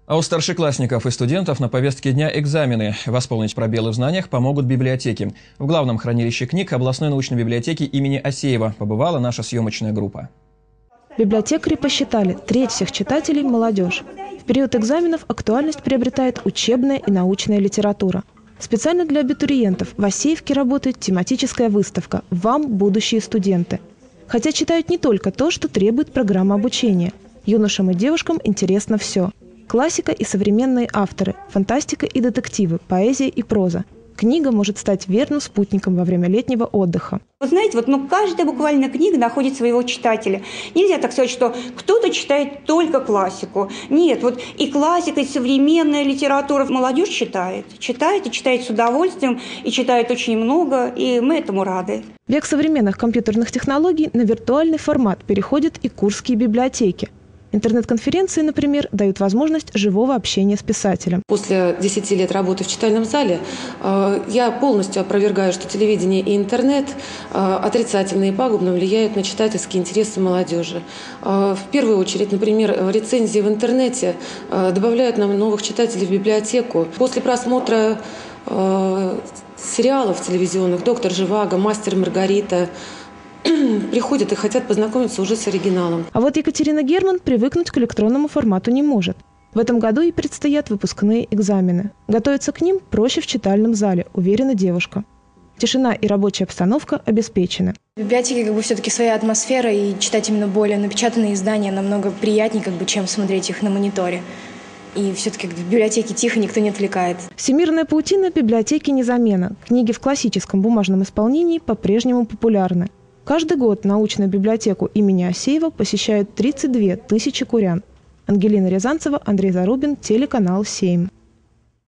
А у старшеклассников и студентов на повестке дня экзамены. Восполнить пробелы в знаниях помогут библиотеки. В главном хранилище книг областной научной библиотеки имени Асеева побывала наша съемочная группа. Библиотекари посчитали, треть всех читателей – молодежь. В период экзаменов актуальность приобретает учебная и научная литература. Специально для абитуриентов в Асеевке работает тематическая выставка «Вам, будущие студенты». Хотя читают не только то, что требует программа обучения. Юношам и девушкам интересно все. Классика и современные авторы, фантастика и детективы, поэзия и проза. Книга может стать верным спутником во время летнего отдыха. Вы знаете, каждая буквально книга находит своего читателя. Нельзя так сказать, что кто-то читает только классику. Нет, и классика, и современная литература молодежь читает и читает с удовольствием, и читает очень много, и мы этому рады. Век современных компьютерных технологий на виртуальный формат переходят и курские библиотеки. Интернет-конференции, например, дают возможность живого общения с писателем. После 10 лет работы в читальном зале я полностью опровергаю, что телевидение и интернет отрицательно и пагубно влияют на читательские интересы молодежи. В первую очередь, например, рецензии в интернете добавляют нам новых читателей в библиотеку. После просмотра сериалов телевизионных «Доктор Живаго», «Мастер и Маргарита» приходят и хотят познакомиться уже с оригиналом. А вот Екатерина Герман привыкнуть к электронному формату не может. В этом году ей предстоят выпускные экзамены. Готовиться к ним проще в читальном зале, уверена девушка. Тишина и рабочая обстановка обеспечены. В библиотеке все-таки своя атмосфера, и читать именно более напечатанные издания намного приятнее, чем смотреть их на мониторе. И все-таки в библиотеке тихо, никто не отвлекает. Всемирная паутина библиотеки не замена. Книги в классическом бумажном исполнении по-прежнему популярны. Каждый год научную библиотеку имени Асеева посещают 32 тысячи курян. Ангелина Рязанцева, Андрей Зарубин, телеканал 7.